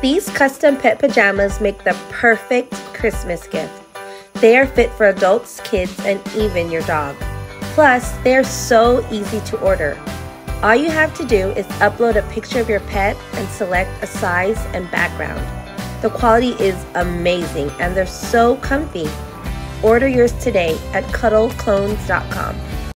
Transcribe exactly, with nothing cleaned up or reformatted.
These custom pet pajamas make the perfect Christmas gift. They are fit for adults, kids, and even your dog. Plus, they're so easy to order. All you have to do is upload a picture of your pet and select a size and background. The quality is amazing and they're so comfy. Order yours today at cuddle clones dot com.